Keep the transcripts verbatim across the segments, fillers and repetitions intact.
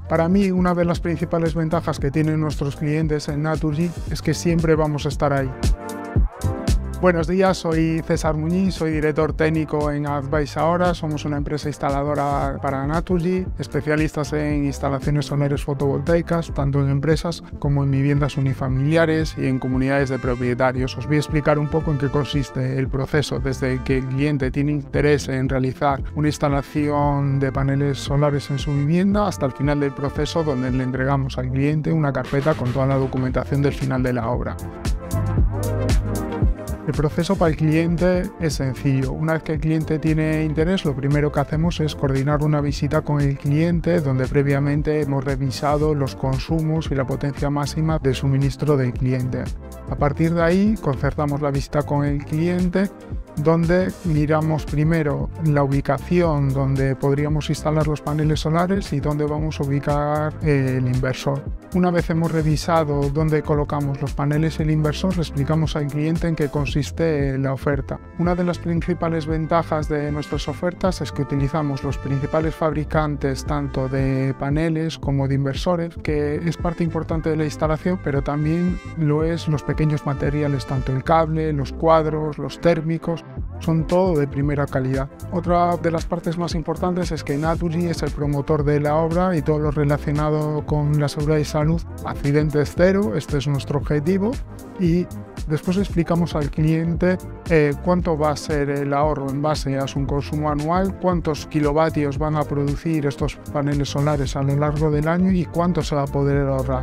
Para mí, una de las principales ventajas que tienen nuestros clientes en Naturgy es que siempre vamos a estar ahí. Buenos días, soy César Muñiz, soy director técnico en Advice ahora. Somos una empresa instaladora para Naturgy, especialistas en instalaciones solares fotovoltaicas, tanto en empresas como en viviendas unifamiliares y en comunidades de propietarios. Os voy a explicar un poco en qué consiste el proceso, desde que el cliente tiene interés en realizar una instalación de paneles solares en su vivienda hasta el final del proceso, donde le entregamos al cliente una carpeta con toda la documentación del final de la obra. El proceso para el cliente es sencillo. Una vez que el cliente tiene interés, lo primero que hacemos es coordinar una visita con el cliente, donde previamente hemos revisado los consumos y la potencia máxima de suministro del cliente. A partir de ahí, concertamos la visita con el cliente, donde miramos primero la ubicación donde podríamos instalar los paneles solares y dónde vamos a ubicar el inversor. Una vez hemos revisado dónde colocamos los paneles y el inversor, le explicamos al cliente en qué consiste la oferta. Una de las principales ventajas de nuestras ofertas es que utilizamos los principales fabricantes tanto de paneles como de inversores, que es parte importante de la instalación, pero también lo es los pequeños materiales, tanto el cable, los cuadros, los térmicos. Son todo de primera calidad. Otra de las partes más importantes es que Naturgy es el promotor de la obra y todo lo relacionado con la seguridad y salud. Accidentes cero, este es nuestro objetivo, y después explicamos al cliente eh, cuánto va a ser el ahorro en base a su consumo anual, cuántos kilovatios van a producir estos paneles solares a lo largo del año y cuánto se va a poder ahorrar.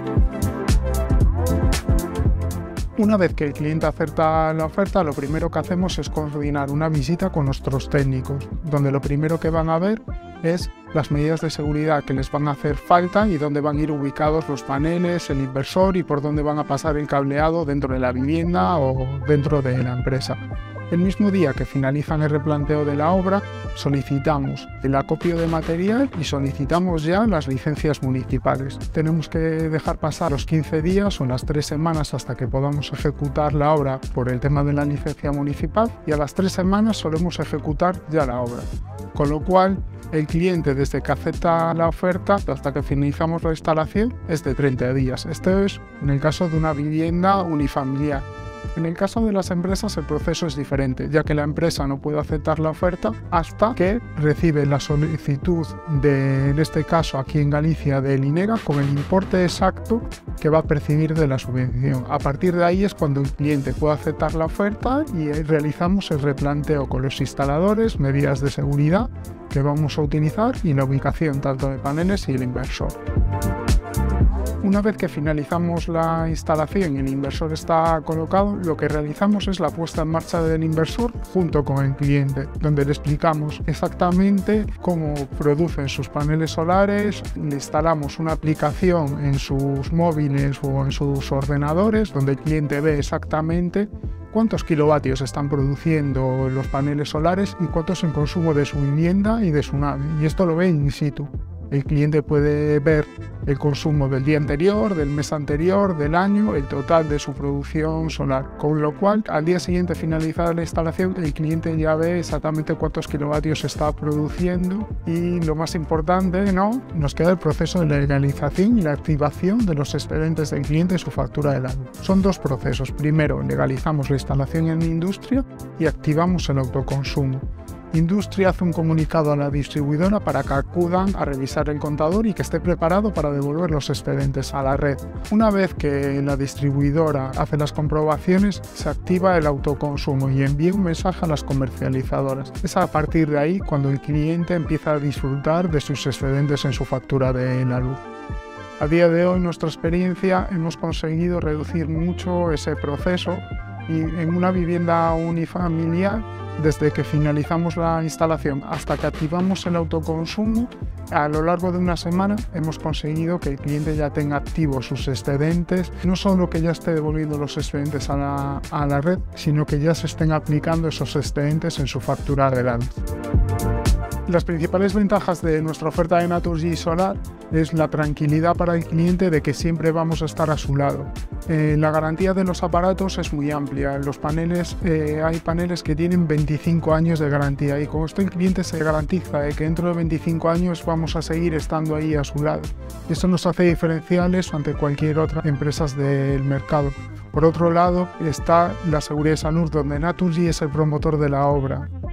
Una vez que el cliente acepta la oferta, lo primero que hacemos es coordinar una visita con nuestros técnicos, donde lo primero que van a ver es las medidas de seguridad que les van a hacer falta y dónde van a ir ubicados los paneles, el inversor y por dónde van a pasar el cableado dentro de la vivienda o dentro de la empresa. El mismo día que finalizan el replanteo de la obra, solicitamos el acopio de material y solicitamos ya las licencias municipales. Tenemos que dejar pasar los quince días o las tres semanas hasta que podamos ejecutar la obra por el tema de la licencia municipal, y a las tres semanas solemos ejecutar ya la obra. Con lo cual, el cliente desde que acepta la oferta hasta que finalizamos la instalación es de treinta días. Esto es en el caso de una vivienda unifamiliar. En el caso de las empresas el proceso es diferente, ya que la empresa no puede aceptar la oferta hasta que recibe la solicitud de, en este caso aquí en Galicia, del INEGA con el importe exacto que va a percibir de la subvención. A partir de ahí es cuando el cliente puede aceptar la oferta y realizamos el replanteo con los instaladores, medidas de seguridad que vamos a utilizar y la ubicación tanto de paneles y el inversor. Una vez que finalizamos la instalación y el inversor está colocado, lo que realizamos es la puesta en marcha del inversor junto con el cliente, donde le explicamos exactamente cómo producen sus paneles solares, le instalamos una aplicación en sus móviles o en sus ordenadores, donde el cliente ve exactamente cuántos kilovatios están produciendo los paneles solares y cuánto es el consumo de su vivienda y de su nave, y esto lo ve in situ. El cliente puede ver el consumo del día anterior, del mes anterior, del año, el total de su producción solar, con lo cual al día siguiente finalizada la instalación el cliente ya ve exactamente cuántos kilovatios está produciendo, y lo más importante, ¿no?, nos queda el proceso de legalización y la activación de los excedentes del cliente en su factura de la luz. Son dos procesos. Primero legalizamos la instalación en industria y activamos el autoconsumo. Industria hace un comunicado a la distribuidora para que acudan a revisar el contador y que esté preparado para devolver los excedentes a la red. Una vez que la distribuidora hace las comprobaciones, se activa el autoconsumo y envía un mensaje a las comercializadoras. Es a partir de ahí cuando el cliente empieza a disfrutar de sus excedentes en su factura de la luz. A día de hoy, en nuestra experiencia, hemos conseguido reducir mucho ese proceso, y en una vivienda unifamiliar, desde que finalizamos la instalación hasta que activamos el autoconsumo, a lo largo de una semana hemos conseguido que el cliente ya tenga activos sus excedentes, no solo que ya esté devolviendo los excedentes a la, a la red, sino que ya se estén aplicando esos excedentes en su factura de la luz. Las principales ventajas de nuestra oferta de Naturgy Solar es la tranquilidad para el cliente de que siempre vamos a estar a su lado. Eh, la garantía de los aparatos es muy amplia. Los paneles, eh, hay paneles que tienen veinticinco años de garantía y con esto el cliente se garantiza de que dentro de veinticinco años vamos a seguir estando ahí a su lado. Esto nos hace diferenciales ante cualquier otra empresa del mercado. Por otro lado está la seguridad y salud, donde Naturgy es el promotor de la obra.